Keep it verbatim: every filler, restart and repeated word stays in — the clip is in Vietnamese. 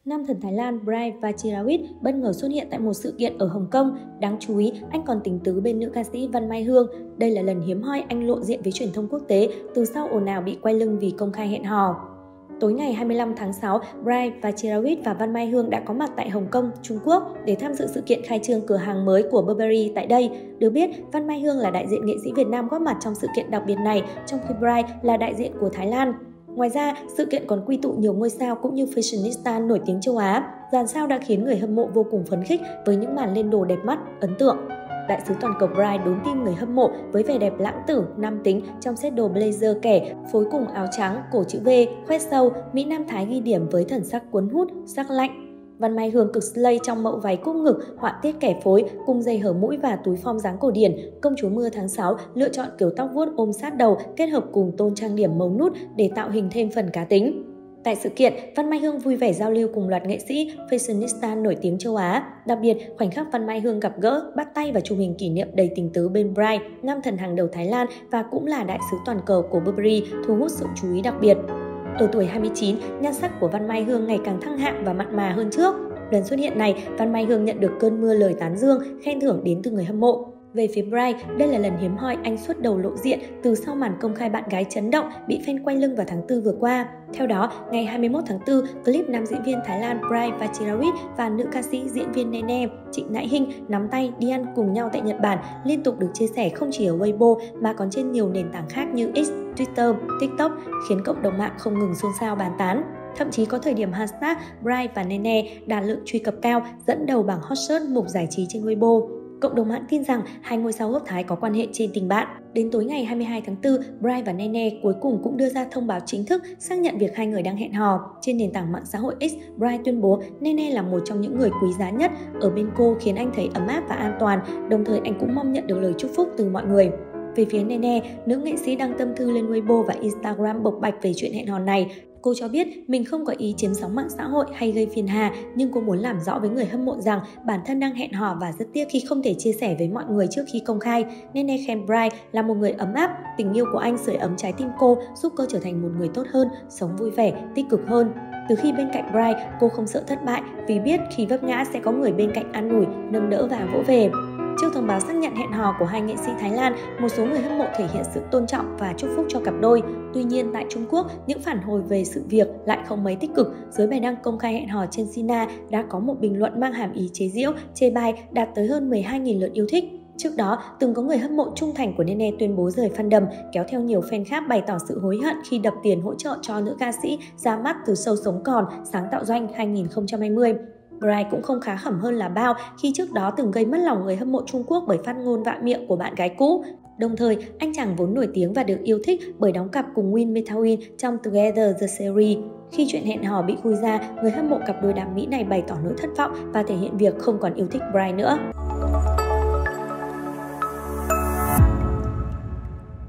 Nam thần Thái Lan Bright Vachirawit bất ngờ xuất hiện tại một sự kiện ở Hồng Kông. Đáng chú ý, anh còn tình tứ bên nữ ca sĩ Văn Mai Hương. Đây là lần hiếm hoi anh lộ diện với truyền thông quốc tế từ sau ồn ào bị quay lưng vì công khai hẹn hò. Tối ngày hai mươi lăm tháng sáu, Bright Vachirawit và Văn Mai Hương đã có mặt tại Hồng Kông, Trung Quốc để tham dự sự kiện khai trương cửa hàng mới của Burberry tại đây. Được biết, Văn Mai Hương là đại diện nghệ sĩ Việt Nam góp mặt trong sự kiện đặc biệt này, trong khi Bright là đại diện của Thái Lan. Ngoài ra, sự kiện còn quy tụ nhiều ngôi sao cũng như fashionista nổi tiếng châu Á. Dàn sao đã khiến người hâm mộ vô cùng phấn khích với những màn lên đồ đẹp mắt, ấn tượng. Đại sứ toàn cầu Bright đốn tim người hâm mộ với vẻ đẹp lãng tử, nam tính trong set đồ blazer kẻ, phối cùng áo trắng, cổ chữ V, khoét sâu, Mỹ Nam Thái ghi điểm với thần sắc cuốn hút, sắc lạnh. Văn Mai Hương cực slay trong mẫu váy cúc ngực, họa tiết kẻ phối, cùng dây hở mũi và túi form dáng cổ điển. Công chúa mưa tháng sáu lựa chọn kiểu tóc vuốt ôm sát đầu kết hợp cùng tôn trang điểm màu nút để tạo hình thêm phần cá tính. Tại sự kiện, Văn Mai Hương vui vẻ giao lưu cùng loạt nghệ sĩ, fashionista nổi tiếng châu Á. Đặc biệt, khoảnh khắc Văn Mai Hương gặp gỡ, bắt tay và chụp hình kỷ niệm đầy tình tứ bên Bright, nam thần hàng đầu Thái Lan và cũng là đại sứ toàn cầu của Burberry, thu hút sự chú ý đặc biệt. Ở tuổi hai mươi chín, nhan sắc của Văn Mai Hương ngày càng thăng hạng và mặn mà hơn trước. Lần xuất hiện này, Văn Mai Hương nhận được cơn mưa lời tán dương, khen thưởng đến từ người hâm mộ. Về phía Bright, đây là lần hiếm hoi anh xuất đầu lộ diện từ sau màn công khai bạn gái chấn động bị fan quay lưng vào tháng tư vừa qua. Theo đó, ngày hai mươi mốt tháng tư, clip nam diễn viên Thái Lan Bright Vachirawit và nữ ca sĩ diễn viên Nene, Trịnh Nại Hinh nắm tay đi ăn cùng nhau tại Nhật Bản liên tục được chia sẻ không chỉ ở Weibo mà còn trên nhiều nền tảng khác như X, Twitter, TikTok, khiến cộng đồng mạng không ngừng xôn xao bàn tán. Thậm chí có thời điểm hashtag Bright và Nene đạt lượng truy cập cao, dẫn đầu bảng hot search mục giải trí trên Weibo. Cộng đồng mạng tin rằng hai ngôi sao gốc Thái có quan hệ trên tình bạn. Đến tối ngày hai mươi hai tháng tư, Bright và Nene cuối cùng cũng đưa ra thông báo chính thức xác nhận việc hai người đang hẹn hò. Trên nền tảng mạng xã hội X, Bright tuyên bố Nene là một trong những người quý giá nhất ở bên cô, khiến anh thấy ấm áp và an toàn, đồng thời anh cũng mong nhận được lời chúc phúc từ mọi người. Về phía Nene, nữ nghệ sĩ đăng tâm thư lên Weibo và Instagram bộc bạch về chuyện hẹn hò này. Cô cho biết mình không có ý chiếm sóng mạng xã hội hay gây phiền hà, nhưng cô muốn làm rõ với người hâm mộ rằng bản thân đang hẹn hò và rất tiếc khi không thể chia sẻ với mọi người trước khi công khai. Nene khen Bright là một người ấm áp, tình yêu của anh sưởi ấm trái tim cô, giúp cô trở thành một người tốt hơn, sống vui vẻ, tích cực hơn. Từ khi bên cạnh Bright, cô không sợ thất bại vì biết khi vấp ngã sẽ có người bên cạnh an ủi, nâng đỡ và vỗ về. Trước thông báo xác nhận hẹn hò của hai nghệ sĩ Thái Lan, một số người hâm mộ thể hiện sự tôn trọng và chúc phúc cho cặp đôi. Tuy nhiên, tại Trung Quốc, những phản hồi về sự việc lại không mấy tích cực. Dưới bài đăng công khai hẹn hò trên Sina đã có một bình luận mang hàm ý chế giễu, chê bai đạt tới hơn mười hai nghìn lượt yêu thích. Trước đó, từng có người hâm mộ trung thành của Nene tuyên bố rời fandom, kéo theo nhiều fan khác bày tỏ sự hối hận khi đập tiền hỗ trợ cho nữ ca sĩ ra mắt từ show Sống Còn, Sáng Tạo Doanh hai nghìn không trăm hai mươi. Bright cũng không khá khẩm hơn là bao khi trước đó từng gây mất lòng người hâm mộ Trung Quốc bởi phát ngôn vạ miệng của bạn gái cũ. Đồng thời, anh chàng vốn nổi tiếng và được yêu thích bởi đóng cặp cùng Win Methawin trong Together the Series. Khi chuyện hẹn hò bị khui ra, người hâm mộ cặp đôi đám Mỹ này bày tỏ nỗi thất vọng và thể hiện việc không còn yêu thích Bright nữa.